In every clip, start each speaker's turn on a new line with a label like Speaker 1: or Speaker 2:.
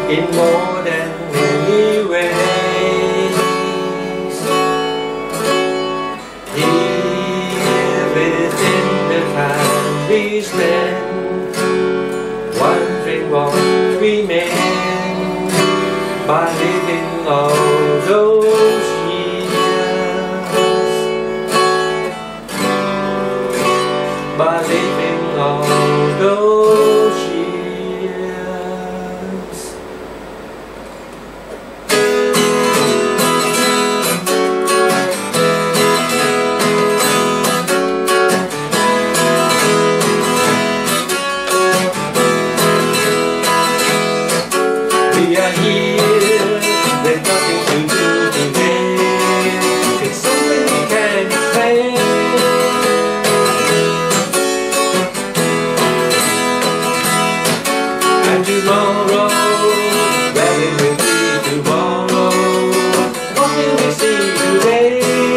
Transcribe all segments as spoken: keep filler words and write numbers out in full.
Speaker 1: in more than many ways. Here within the time we spend, wondering what we meant by living all those years, by living all those years. We are here with nothing to do today. It's something we can't explain. And tomorrow, where will we be tomorrow? What will we see today?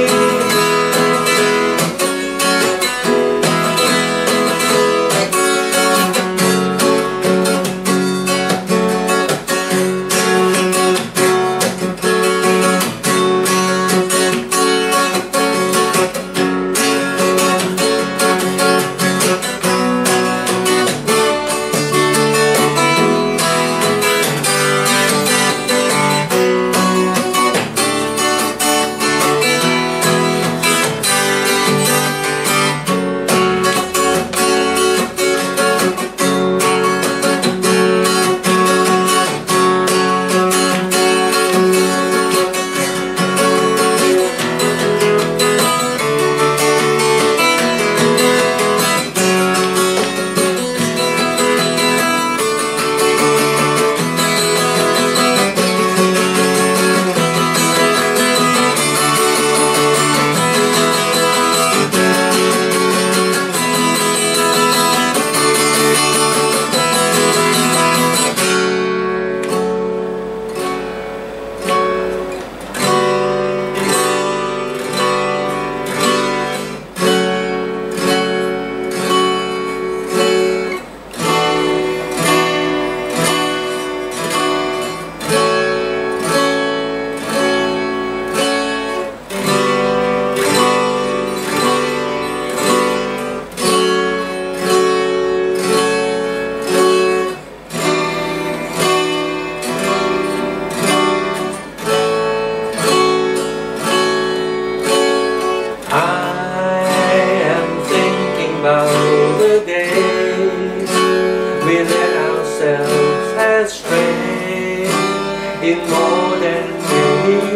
Speaker 1: Astray in more than many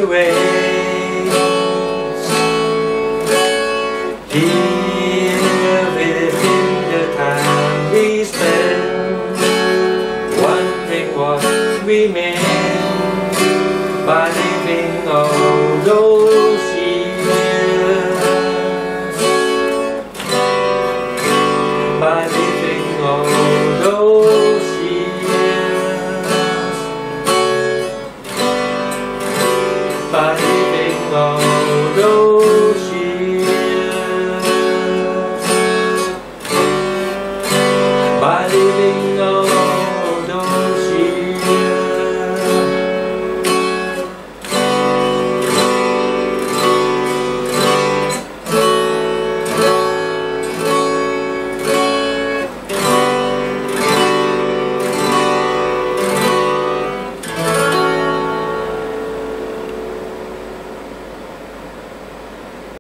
Speaker 1: ways. Here within the time we spend, wondering what we meant by living all those